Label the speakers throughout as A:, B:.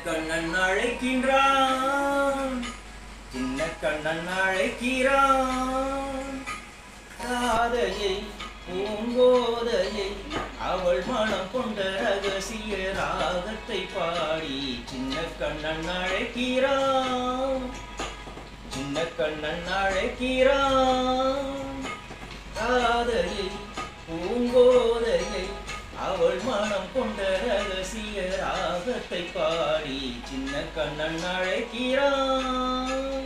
A: கண்ணன் அழைக்கின்றான், சின்ன கண்ணன் அழைக்கிறான். ராதையை பூங்கோதையை அவள் மனம் கொண்ட ரகசிய ராகத்தை பாடி சின்ன கண்ணன் அழைக்கிறான், சின்ன கண்ணன் அழைக்கிறான். ராதையை பூங்கோதையை அவள் மனம் கொண்ட ரகசிய ராகத்தை பாடி சின்ன கண்ணன் அழைக்கிறான்.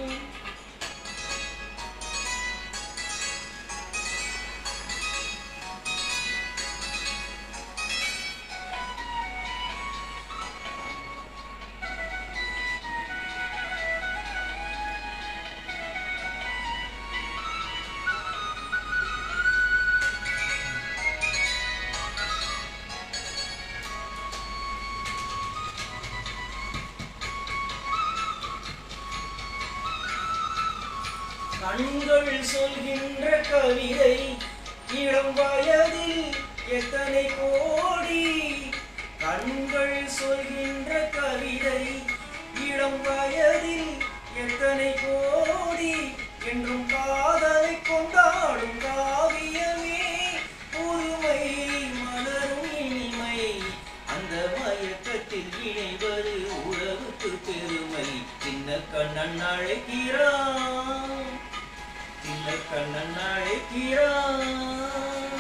A: கண்கள் சொல்கின்ற கவிதை இளம் வயதில் எத்தனை கோடி. கண்கள் சொல்கின்ற கவிதை இளம் வயதில் எத்தனை கோடி. என்றும் காதலை கொண்டாடும் காவியமே புதுமை மலரும் இனிமை. அந்த மயக்கத்தில் இணைவது உறவுக்கு பெருமை. சின்ன கண்ணன் அழைக்கிறான், சின்ன கண்ணன் அழைக்கிறான்.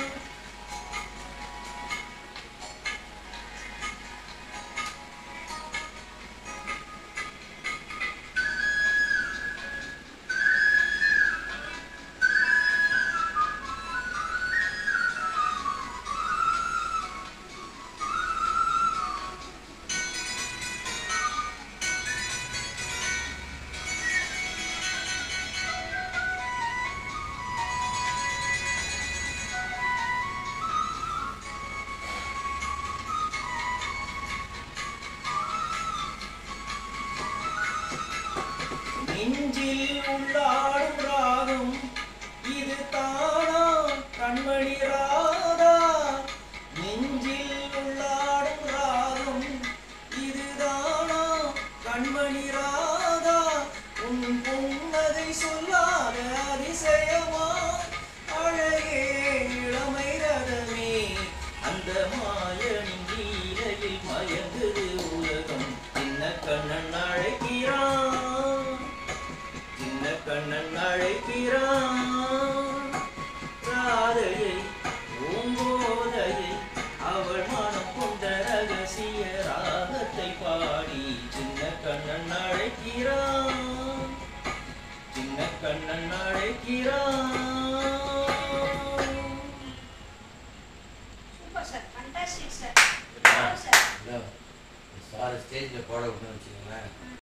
A: நெஞ்சில் உள்ளாடும் ராகம் இது தானா கண்மணி ராதா. நெஞ்சில் உள்ளாடும் ராகம் இது தானா கண்மணி ராதா. உன் புன்னகை சொல்லாத அதிசயமா அழகே இளமை ரதமே. அந்த மாயனின் லீலையில் மயங்குது உலகம். சின்ன கண்ணன் அழைக்கிறான், சின்ன கண்ணன் அழைக்கிறான். ராதையை பூங்கோதையை அவள் மனம் கொண்ட ரகசிய ராகத்தை பாடி சின்ன கண்ணன் அழைக்கிறான், சின்ன கண்ணன் அழைக்கிறான்.
B: Super sir, fantastic sir.
C: Sir ஸ்டேஜில் போட விட்டுன்னு வச்சுக்கோங்களேன்.